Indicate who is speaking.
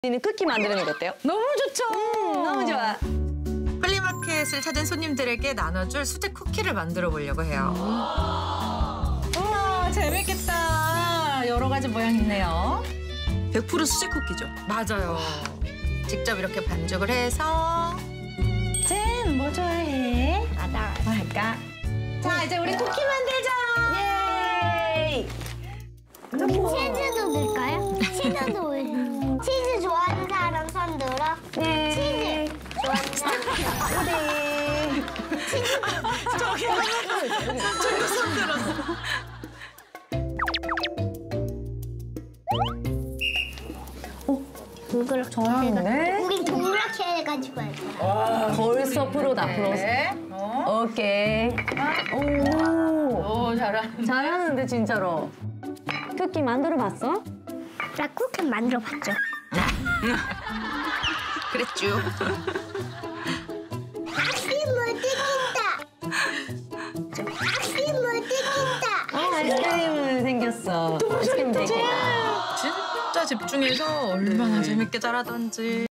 Speaker 1: 우리는 쿠키 만드는 거 어때요?
Speaker 2: 너무 좋죠.
Speaker 1: 너무 좋아.
Speaker 3: 플리마켓을 찾은 손님들에게 나눠줄 수제 쿠키를 만들어 보려고 해요.
Speaker 2: 우와, 재밌겠다. 여러 가지 모양 있네요.
Speaker 4: 100% 수제 쿠키죠?
Speaker 3: 맞아요. 직접 이렇게 반죽을 해서
Speaker 2: 젠, 뭐 좋아해?
Speaker 1: 나
Speaker 2: 뭐 할까? 자, 이제 우리 쿠키 만들자.
Speaker 1: 예이!
Speaker 5: 치즈도 넣을까요? 치즈도 치즈 좋아하는 사람 손 들어.
Speaker 1: 네.
Speaker 5: 치즈 좋아하는 사람
Speaker 1: 네.
Speaker 4: 저기 손 들었어.
Speaker 5: 동그랗게
Speaker 1: 잘하는데?
Speaker 5: 우린 동그랗게 해가지고 할 거야.
Speaker 1: 벌써 프로다, 프로.
Speaker 2: 네.
Speaker 1: 오케이. 오.
Speaker 2: 오, 잘하네.
Speaker 1: 잘하는데, 진짜로. 쿠키 만들어 봤어?
Speaker 5: 나 쿠키 만들어봤죠.
Speaker 3: 그랬죠.
Speaker 5: 아이스크림 뜯긴다. 아이스크림 뜯긴다.
Speaker 1: 아이스크림은 생겼어. 아이스크림 되겠다.
Speaker 3: 진짜 집중해서 얼마나 재밌게 자라던지.